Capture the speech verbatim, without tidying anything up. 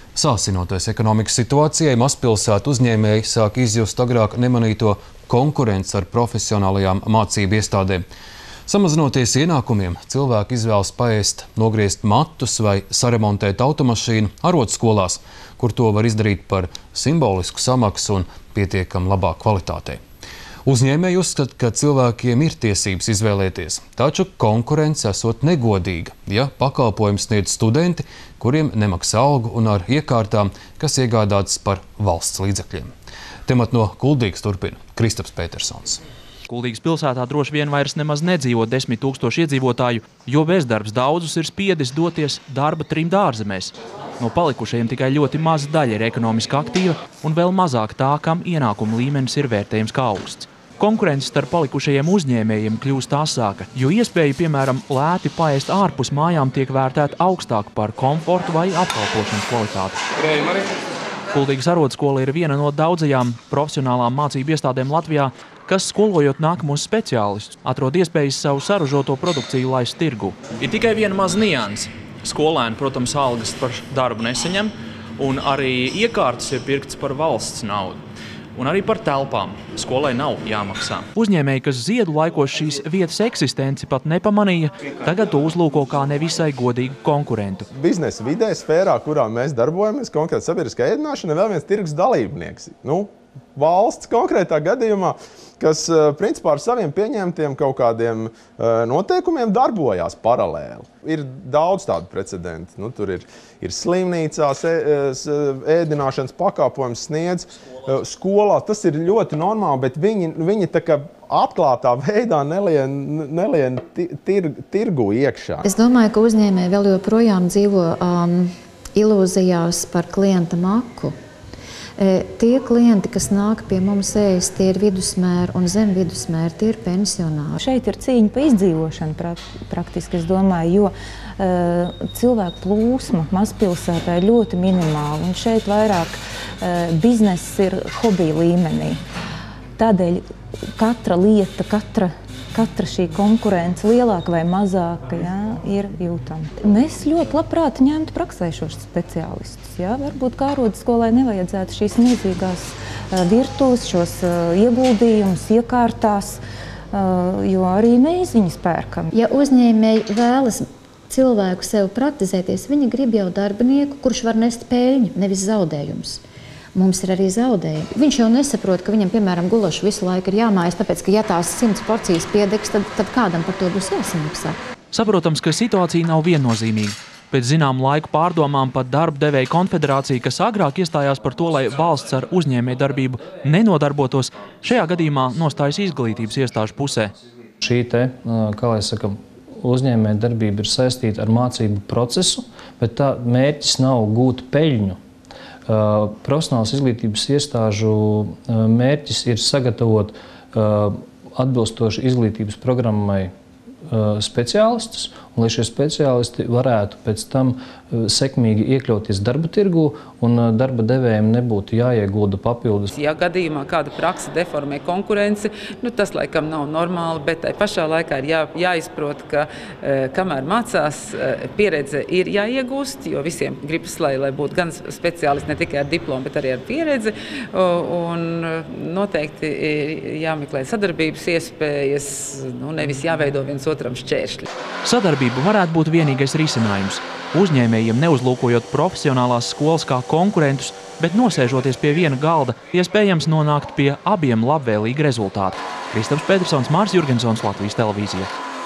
Sāsinoties ekonomikas situācijai, mazpilsētu uzņēmēji sāk izjust agrāk nemanīto konkurenci ar profesionālajām mācību iestādēm. Samazinoties ienākumiem, cilvēki izvēlas paēst, nogriezt matus vai saremontēt automašīnu arotskolās, kur to var izdarīt par simbolisku samaksu un pietiekam labā kvalitātei. Uzņēmēji uzskata, ka cilvēkiem ir tiesības izvēlēties, taču konkurence esot negodīga, ja pakalpojums sniedz studenti, kuriem nemaksā algu un ar iekārtām, kas iegādātas par valsts līdzekļiem. Temat no Kuldīgas turpina Kristaps Petersons. Kuldīgas pilsētā droši vien vairs nemaz nedzīvo desmit tūkstoši iedzīvotāju, jo bezdarbs daudzus ir spiedis doties darba trimdā ārzemēs. No palikušajiem tikai ļoti maza daļa ir ekonomiski aktīva un vēl mazāk tā, kam ienākuma līmenis ir vērtējams kā augsts. Konkurence starp palikušajiem uzņēmējiem kļūst asāka, jo iespēja, piemēram, lēti paēst ārpus mājām tiek vērtēta augstāk par komfortu vai apkalpošanas kvalitāti. Kuldīgas arotskola ir viena no daudzajām profesionālām mācību iestādēm Latvijā, kas, skolojot nākamos speciālistus, atrod iespējas savu saražoto produkciju laist tirgu. Ir tikai viena maza nianse. Skolēni, protams, algas par darbu nesaņem, un arī iekārtas ir pirktas par valsts naudu. Un arī par telpām. Skolai nav jāmaksā. Uzņēmēji, kas Ziedu laikos šīs vietas eksistenci pat nepamanīja, tagad to uzlūko kā nevisai godīgu konkurentu. Biznesa vidē, sfērā, kurā mēs darbojamies, konkrēti sabiedriskā ēdināšana, vēl viens tirgus dalībnieks. Nu, valsts konkrētā gadījumā, kas principā ar saviem pieņemtiem kaut kādiem noteikumiem darbojās paralēli. Ir daudz tādu precedentu. Nu, tur ir, ir slimnīcās ēdināšanas pakalpojums sniedz, skolā tas ir ļoti normāli, bet viņi, viņi tā kā atklātā veidā nelien, nelien tir, tirgu iekšā. Es domāju, ka uzņēmēji vēl joprojām dzīvo um, ilūzijās par klienta maku. Tie klienti, kas nāk pie mums ēst, tie ir vidusmēri un zem vidusmēri, tie ir pensionāri. Šeit ir cīņa pa izdzīvošanu praktiski, es domāju, jo uh, cilvēku plūsma mazpilsētā ir ļoti minimāla, un šeit vairāk uh, bizness ir hobija līmenī. Tādēļ katra lieta, katra, katra šī konkurence, lielāka vai mazāka, jā, ir jūtama. Mēs ļoti labprāt ņemtu praksē šos speciālistus. Jā. Varbūt kā arodskolai nevajadzētu šīs milzīgās uh, virtuves, šos uh, ieguldījumus, iekārtās, uh, jo arī mēs viņus pērkam. Ja uzņēmēji vēlas cilvēku sev praktizēties, viņi grib jau darbinieku, kurš var nest peļņu, nevis zaudējumus. Mums ir arī zaudējumi. Viņš jau nesaprot, ka viņam, piemēram, gulaši visu laiku ir jāmājas, tāpēc, ka ja tās simts porcijas piedegs, tad, tad kādam par to būs jāsamaksā. Saprotams, ka situācija nav viennozīmīga. Pēc zinām laiku pārdomām pat darba devēja konfederācija, kas agrāk iestājās par to, lai valsts ar uzņēmēju darbību nenodarbotos, šajā gadījumā nostājas izglītības iestāžu pusē. Šī te, kā lai saka, uzņēmēju darbība ir saistīta ar mācību procesu, bet tā mērķis nav gūt peļņu. Profesionālas izglītības iestāžu mērķis ir sagatavot atbilstoši izglītības programmai speciālistus, un lai šie speciālisti varētu pēc tam sekmīgi iekļauties darba tirgū un darba devējiem nebūtu jāiegulda papildus. Ja gadījumā kāda praksa deformē konkurenci, nu, tas laikam nav normāli, bet tai pašā laikā ir jā, jāizprot, ka kamēr mācās, pieredze ir jāiegūst, jo visiem gribas, lai, lai būtu gan speciālisti ne tikai ar diplomu, bet arī ar pieredzi, un noteikti jāmeklē sadarbības iespējas, nu, nevis jāveido viens otram šķēršļi. Sadarbība varētu būt vienīgais risinājums. Uzņēmējiem neuzlūkojot profesionālās skolas kā konkurentus, bet nosēžoties pie viena galda, iespējams nonākt pie abiem labvēlīga rezultāta. Kristaps Petersons, Mārs Jurgensons, Latvijas televīzija.